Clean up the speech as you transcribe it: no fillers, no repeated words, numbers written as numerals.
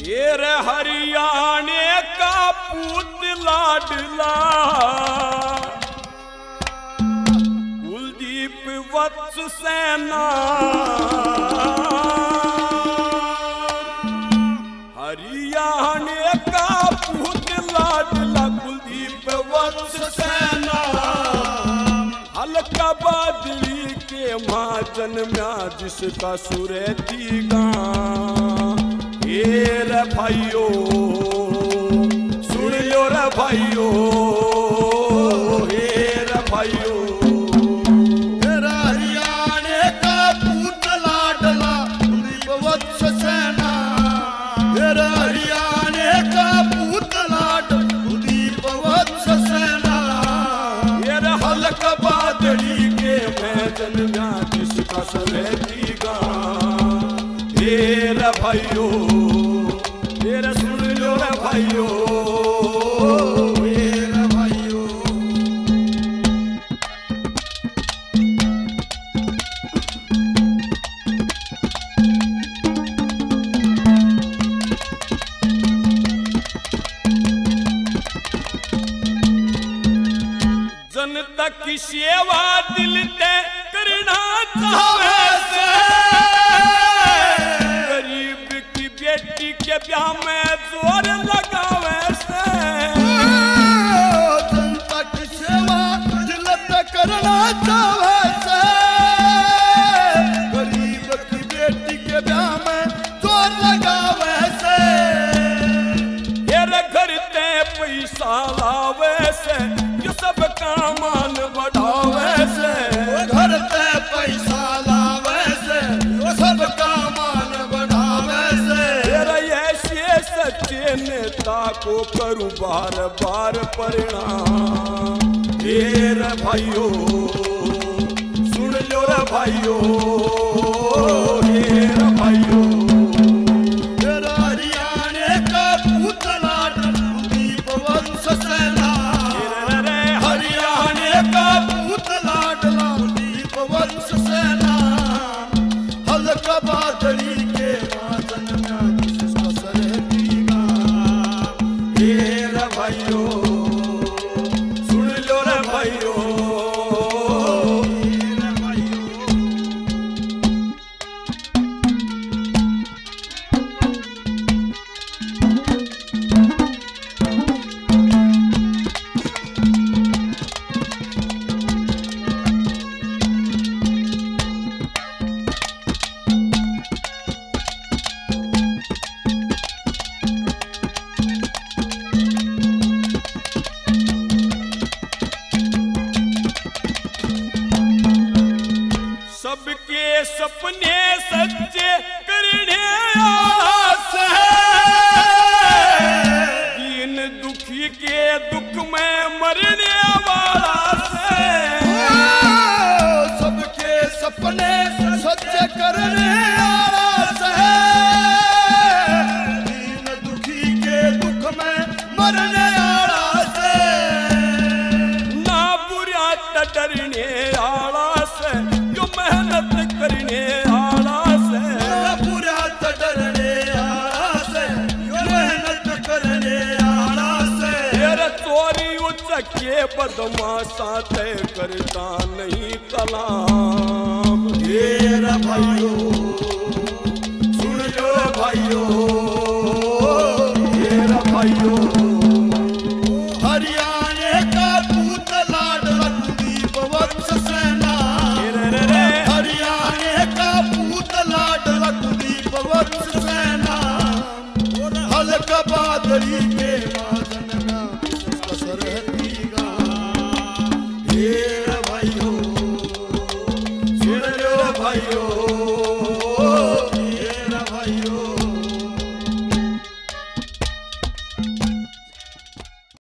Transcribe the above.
तेरे हरियाणे का पूत लाडला कुलदीप वत्स सेना हरियाणे का पूत लाडला कुलदीप वत्स सेना हल्का बादली के माँ जन्म्या जिसका सुरेती गां। रे भाइयों सुन लो रे भाइयों, रे भाइयों तेरा हरियाणे का पूत लाडला कुलदीप वत्स सेना, तेरा हरियाणे का पूत लाडला कुलदीप वत्स सेना। तेरा हल्क बादली के मैं जन्म्या जिसका सरेती गां। रे भाइयों तेरा सुन लो रे भाइयों, रे भाइयों जनता की सेवा दिल ते करना चाहे से, गरीब की बेटी के ब्याह में जोर लगावे से। जनता की सेवा दिल ते करना चाहे से, गरीब की बेटी के ब्याह में जोर लगावे से। तेरे घर ते पैसा लावे से, ये सब कामान बढ़ावे से। घर ते पैसा लावे से, ये सब कामान बढ़ावे से। तेरा ऐसे सच्चे नेता को करूं बार बार परिणाम। रे भाइयों सुन लो रे भाइयों, रे भाइयों तेरा हरियाणे का पूत लाडला कुलदीप वत्स सेना, हरियाणे का पूत लाडला कुलदीप वत्स सेना। हल्का बादली के माँ जन्म्या जिसका सरेती गां। रे भाइयों सुन लो रे भाइयों, रे भाइयों सबके सपने सच्चे करने आस है, दीन दुखी के दुख में मरने वाला से। सबके सपने सच्चे करने आस है, दीन दुखी के दुख में मरने वाला से। ना बुरा डरने वाला से, जो मेहनत करने वाला से। पूरा डरने वाला से, मेहनत करने वाला से। तेरे चोरी उचके बदमाशा तय करता नहीं कलाम। रे भाइयों सुन लो रे भाइयों, रे भाइयों हरियाणे का पूत लाडला कुलदीप वत्स सेना, हरियाणे का पूत लाडला कुलदीप वत्स सेना। हल्का बादली के माँ जन्म्या जिसका सरेती गां। रे भाइयों सुन लो रे भाइयों,